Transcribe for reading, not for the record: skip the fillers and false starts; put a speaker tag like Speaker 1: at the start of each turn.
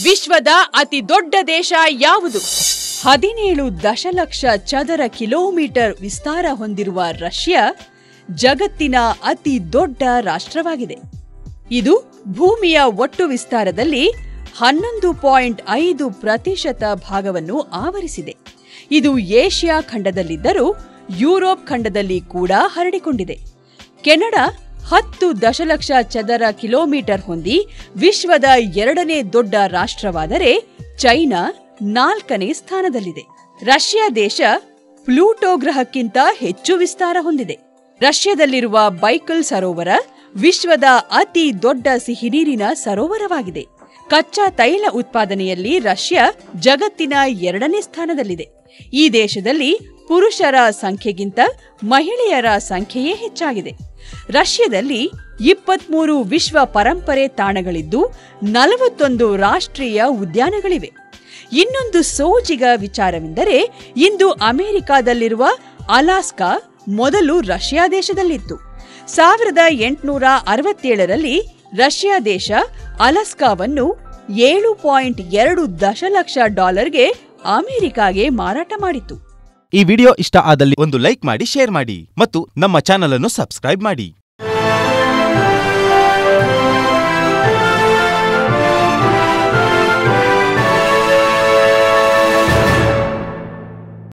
Speaker 1: ವಿಶ್ವದ ಅತಿ ದೊಡ್ಡ ದೇಶ ಯಾವುದು? 17 ದಶಲಕ್ಷ ಚದರ ಕಿಲೋಮೀಟರ್ ವಿಸ್ತಾರ ಹೊಂದಿರುವ ರಷ್ಯಾ ಜಗತ್ತಿನ ಅತಿ ದೊಡ್ಡ ರಾಷ್ಟ್ರವಾಗಿದೆ. ಇದು ಭೂಮಿಯ ಒಟ್ಟು ವಿಸ್ತಾರದಲ್ಲಿ 11.5% ಭಾಗವನ್ನು ಆವರಿಸಿದೆ. ಇದು ಏಷ್ಯಾ ಖಂಡದಲ್ಲಿದ್ದರೂ ಯುರೋಪ್ ಖಂಡದಲ್ಲಿ ಕೂಡ ಹರಡಿಕೊಂಡಿದೆ. ಕೆನಡಾ 10 ದಶಲಕ್ಷ ಚದರ ಕಿಲೋಮೀಟರ್ ಹೊಂದಿ ವಿಶ್ವದ 2ನೇ ದೊಡ್ಡ ರಾಷ್ಟ್ರವಾದರೆ ಚೈನಾ 4ನೇ ಸ್ಥಾನದಲ್ಲಿದೆ. ರಷ್ಯಾ ದೇಶ ಪ್ಲೂಟೋ ಗ್ರಹಕ್ಕಿಂತ ಹೆಚ್ಚು ವಿಸ್ತಾರ ಹೊಂದಿದೆ. ರಷ್ಯಾದಲ್ಲಿರುವ ಬೈಕಲ್ ಸರೋವರ ವಿಶ್ವದ ಅತಿ ದೊಡ್ಡ ಸಿಹಿನೀರಿನ ಸರೋವರವಾಗಿದೆ. ಕಚ್ಚಾ ತೈಲ ಉತ್ಪಾದನೆಯಲ್ಲಿ ರಷ್ಯಾ ಜಗತ್ತಿನ 2ನೇ ಸ್ಥಾನದಲ್ಲಿದೆ. ಈ ದೇಶದಲ್ಲಿ ಪುರುಷರ ಸಂಖ್ಯೆಗಿಂತ ಮಹಿಳೆಯರ ಸಂಖ್ಯೆಯೇ ಹೆಚ್ಚಾಗಿದೆ. ರಷ್ಯಾದಲ್ಲಿ 23 ವಿಶ್ವ ಪರಂಪರೆ ತಾಣಗಳಿದ್ದು 41 ರಾಷ್ಟ್ರೀಯ ಉದ್ಯಾನಗಳಿವೆ. ಇನ್ನೊಂದು ಸೋಜಿಗ ವಿಚಾರವೆಂದರೆ ಇಂದು ಅಮೆರಿಕಾದಲ್ಲಿರುವ ಅಲಾಸ್ಕಾ ಮೊದಲು ರಷ್ಯಾ ದೇಶದಲ್ಲಿತ್ತು. 1867ರಲ್ಲಿ ರಷ್ಯಾ ದೇಶ ಅಲಾಸ್ಕಾವನ್ನು $7.2 ದಶಲಕ್ಷ ಅಮೆರಿಕಾಗೆ ಮಾರಾಟ ಮಾಡಿತು.
Speaker 2: ಈ ವಿಡಿಯೋ ಇಷ್ಟ ಆದಲ್ಲಿ ಒಂದು ಲೈಕ್ ಮಾಡಿ, ಶೇರ್ ಮಾಡಿ ಮತ್ತು ನಮ್ಮ ಚಾನೆಲ್ ಅನ್ನು ಸಬ್ಸ್ಕ್ರೈಬ್ ಮಾಡಿ.